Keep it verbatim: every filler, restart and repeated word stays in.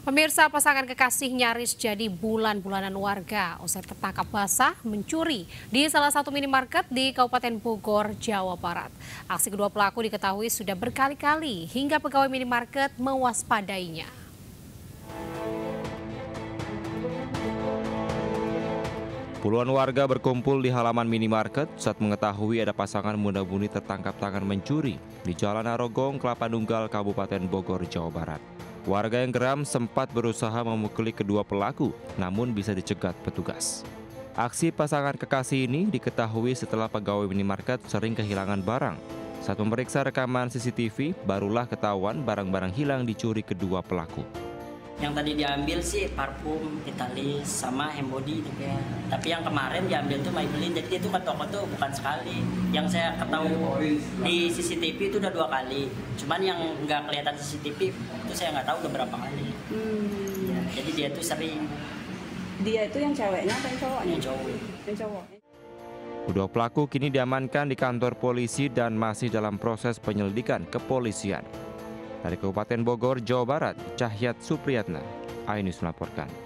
Pemirsa, pasangan kekasih nyaris jadi bulan-bulanan warga usai tertangkap basah mencuri di salah satu minimarket di Kabupaten Bogor, Jawa Barat. Aksi kedua pelaku diketahui sudah berkali-kali hingga pegawai minimarket mewaspadainya. Puluhan warga berkumpul di halaman minimarket saat mengetahui ada pasangan muda-mudi tertangkap tangan mencuri di Jalan Arogong, Kelapa Nunggal, Kabupaten Bogor, Jawa Barat. Warga yang geram sempat berusaha memukuli kedua pelaku, namun bisa dicegat petugas. Aksi pasangan kekasih ini diketahui setelah pegawai minimarket sering kehilangan barang. Saat memeriksa rekaman C C T V, barulah ketahuan barang-barang hilang dicuri kedua pelaku. Yang tadi diambil sih parfum, Vitalis, sama Hembody gitu ya. Tapi yang kemarin diambil tuh Maybelline, jadi itu ke toko tuh bukan sekali. Yang saya ketahui di C C T V itu udah dua kali. Cuman yang nggak kelihatan C C T V itu saya nggak tahu udah berapa kali. Hmm. Ya, jadi dia tuh sering. Dia itu yang ceweknya atau yang cowoknya? Yang cowok. Yang cowok. Kedua pelaku kini diamankan di kantor polisi dan masih dalam proses penyelidikan kepolisian. Dari Kabupaten Bogor, Jawa Barat, Cahyat Supriyatna, iNews melaporkan.